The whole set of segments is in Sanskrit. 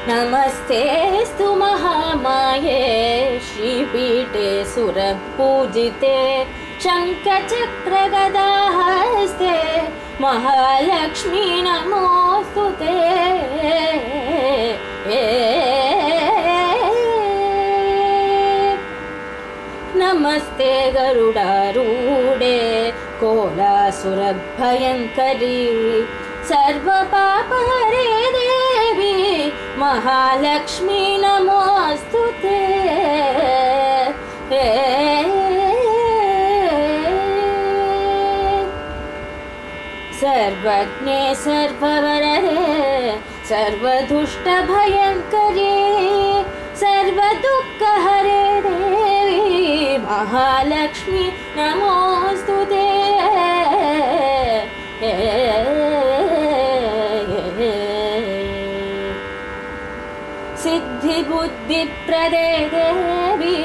नमस्तेऽस्तु महामाये श्रीपीठे सुरपूजिते शङ्खचक्रगदाहस्ते महालक्ष्मी नमोऽस्तु ते। नमस्ते गरुडारूढे कोलासुरभयङ्करी सर्वपापहरे देवी महालक्ष्मी नमोऽस्तु ते। सर्वज्ञे सर्ववरदे सर्वदुष्टभयङ्करे सर्वदुःखहरे देवी महालक्ष्मी नमोऽस्तु ते। सिद्धिबुद्धिप्रदे देवी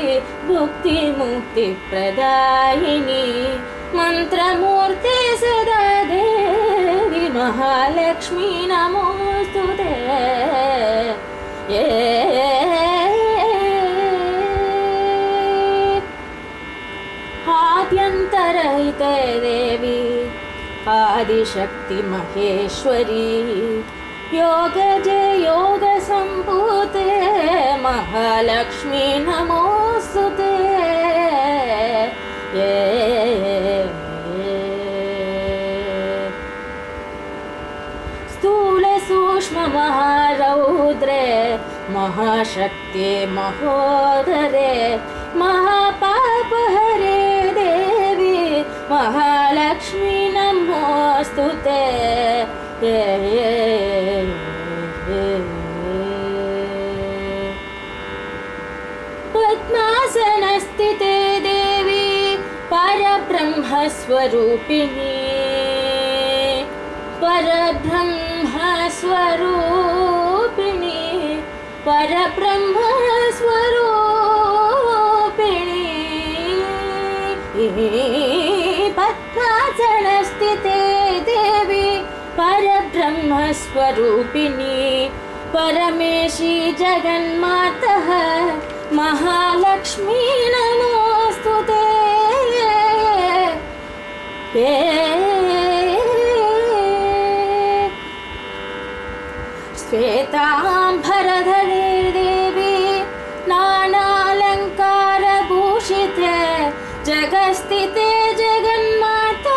भुक्तिमुक्तिप्रदायिनी मन्त्रमूर्ते सदा देवी महालक्ष्मी नमोऽस्तु ते। आद्यन्तरहिते देवी आदिशक्ति महेश्वरी योगजे योगसम्भूते महालक्ष्मी नमोऽस्तु ते। स्थूलसूक्ष्ममहारौद्रे महाशक्ते महोदरे महापापहरे देवी महालक्ष्मी नमोऽस्तु ते। पद्मासनस्थिते देवी परब्रह्मस्वरूपिणी परब्रह्मस्वरूपिणी परब्रह्मस्वरूपिणी पद्मासनस्थिते देवी परब्रह्मस्वरूपिणी परमेशी जगन्मातः महालक्ष्मी नमोऽस्तु ते। श्वेताम्बरधरे देवी नानालङ्कारभूषिते जगस्थिते जगन्माता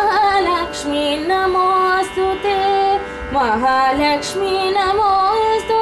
महालक्ष्मी नमोऽस्तु ते महालक्ष्मी नमोऽस्तु